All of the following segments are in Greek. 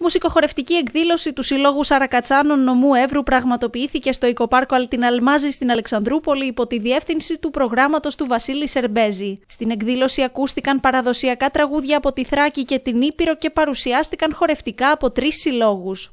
Μουσικοχορευτική εκδήλωση του Συλλόγου Σαρακατσάνων Νομού Εύρου πραγματοποιήθηκε στο Οικοπάρκο Αλτιναλμάζη στην Αλεξανδρούπολη υπό τη διεύθυνση του προγράμματος του Βασίλη Σερμπέζη. Στην εκδήλωση ακούστηκαν παραδοσιακά τραγούδια από τη Θράκη και την Ήπειρο και παρουσιάστηκαν χορευτικά από 3 συλλόγους.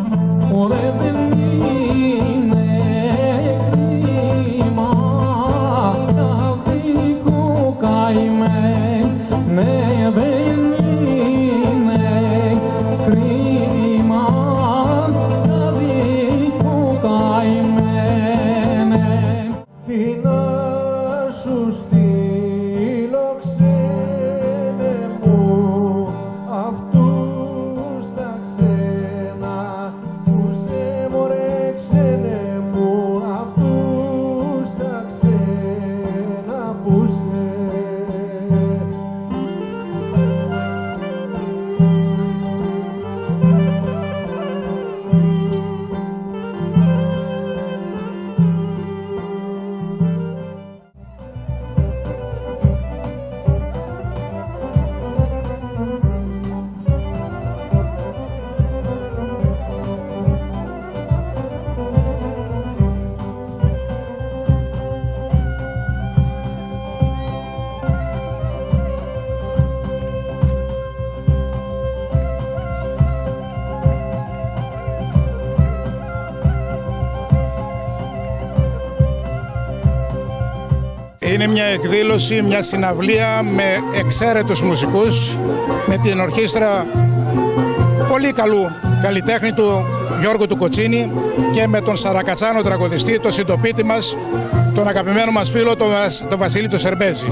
Είναι μια εκδήλωση, μια συναυλία με εξαίρετους μουσικούς, με την ορχήστρα πολύ καλού καλλιτέχνη του Γιώργου του Κοτσίνη και με τον Σαρακατσάνο τραγουδιστή, τον συντοπίτη μας, τον αγαπημένο μας φίλο, τον Βασίλη του Σερμπέζη.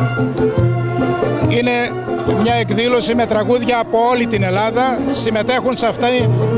Είναι μια εκδήλωση με τραγούδια από όλη την Ελλάδα. Συμμετέχουν σε αυτά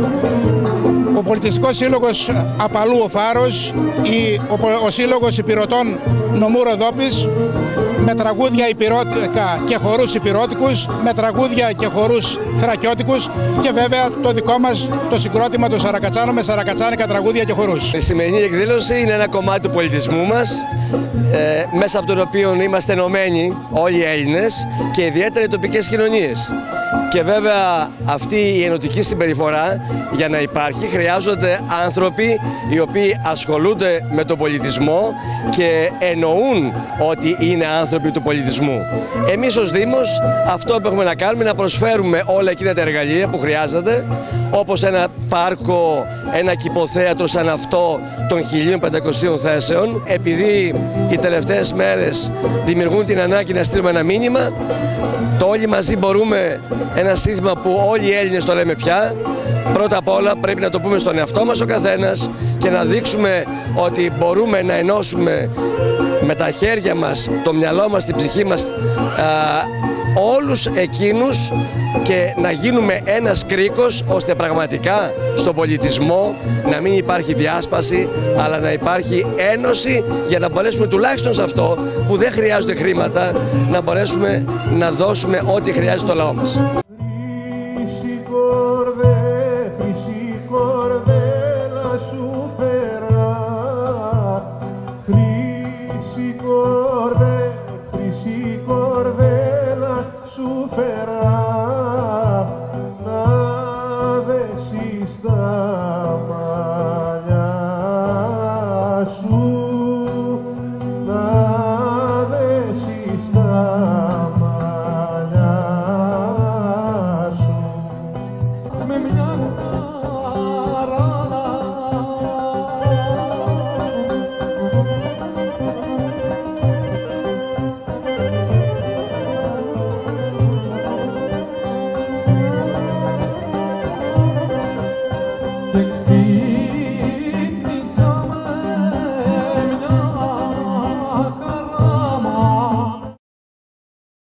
ο Πολιτιστικός Σύλλογος Απαλού ο Φάρος, ο Σύλλογος Υπηρωτών Νομού Ροδόπης, με τραγούδια υπηρώτικα και χορούς υπηρώτικους, με τραγούδια και χορούς θρακιώτικους και βέβαια το δικό μας το συγκρότημα του Σαρακατσάνου με σαρακατσάνικα τραγούδια και χορούς. Η σημερινή εκδήλωση είναι ένα κομμάτι του πολιτισμού μας, μέσα από τον οποίο είμαστε ενωμένοι όλοι οι Έλληνες και ιδιαίτερα οι τοπικές κοινωνίες. Και βέβαια αυτή η ενωτική συμπεριφορά για να υπάρχει χρειάζονται άνθρωποι οι οποίοι ασχολούνται με τον πολιτισμό και εννοούν ότι είναι άνθρωποι του πολιτισμού. Εμείς ως Δήμος αυτό που έχουμε να κάνουμε είναι να προσφέρουμε όλα εκείνα τα εργαλεία που χρειάζεται, όπως ένα πάρκο, ένα κηποθέατρο σαν αυτό των 1.500 θέσεων. Επειδή οι τελευταίες μέρες δημιουργούν την ανάγκη να στείλουμε ένα μήνυμα, το όλοι μαζί μπορούμε, ένα σύνθημα που όλοι οι Έλληνες το λέμε πια. Πρώτα απ' όλα πρέπει να το πούμε στον εαυτό μας ο καθένας και να δείξουμε ότι μπορούμε να ενώσουμε με τα χέρια μας, το μυαλό μας, την ψυχή μας, όλους εκείνους και να γίνουμε ένας κρίκος ώστε πραγματικά στον πολιτισμό να μην υπάρχει διάσπαση αλλά να υπάρχει ένωση για να μπορέσουμε τουλάχιστον σε αυτό που δεν χρειάζονται χρήματα να μπορέσουμε να δώσουμε ό,τι χρειάζεται το λαό μας. Με μια